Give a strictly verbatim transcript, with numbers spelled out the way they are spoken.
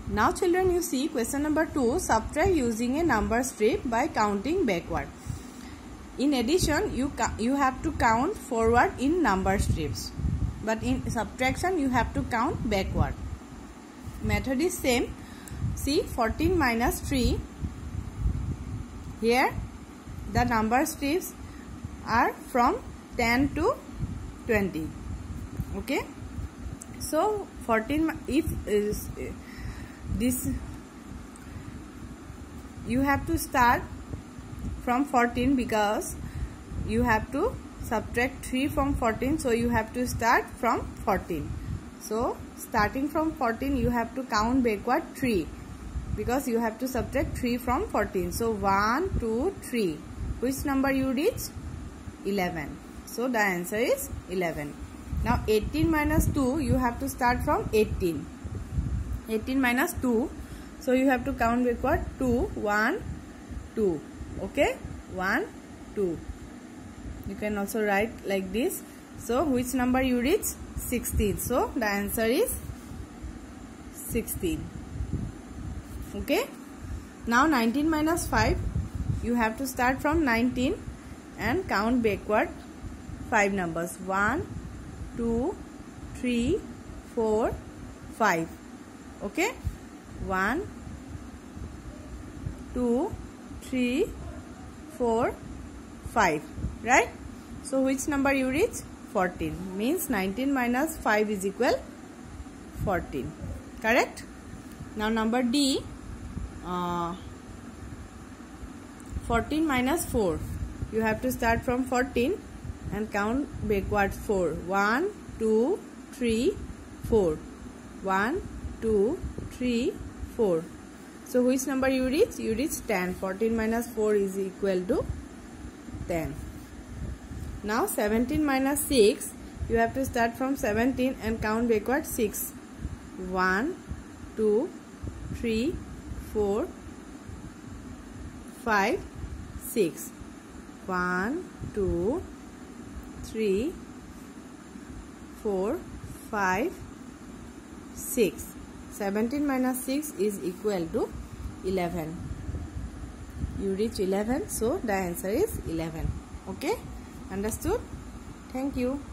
Now children, you see question number two, subtract using a number strip by counting backward. In addition, you you have to count forward in number strips, but in subtraction you have to count backward. Method is same. See, fourteen minus three. Here the number strips are from ten to twenty. Okay, so fourteen, if is this, you have to start from fourteen because you have to subtract three from fourteen, so you have to start from fourteen. So starting from fourteen you have to count backward three because you have to subtract three from fourteen. So one, two, three. Which number you reach? eleven. So the answer is eleven. Now eighteen minus two, you have to start from eighteen. eighteen minus two, so you have to count backward two, one, two. Okay, one, two. You can also write like this. So which number you reach? sixteen. So the answer is sixteen. Okay. Now nineteen minus five, you have to start from nineteen and count backward five numbers. one, two, three, four, five. Okay. one, two, three, four, five. Right? So which number you reach? fourteen. Means nineteen minus five is equal fourteen. Correct? Now number D. Uh, fourteen minus four. You have to start from fourteen and count backward four. one, two, three, four. one, two, three, four. So which number you reach? You reach ten. fourteen minus four is equal to ten. Now seventeen minus six, you have to start from seventeen and count backward six. one, two, three, four, five, six. one, two, three, four, five, six. seventeen minus six is equal to eleven. You reach eleven, so the answer is eleven. Okay, understood? Thank you.